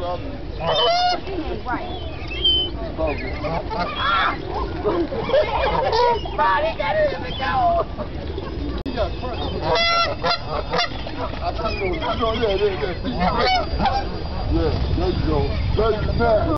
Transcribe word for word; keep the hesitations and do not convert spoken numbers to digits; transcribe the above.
Right. Body got it in the go. Yeah, I know, I know, yeah, yeah, yeah. Yeah, there you go. There you go.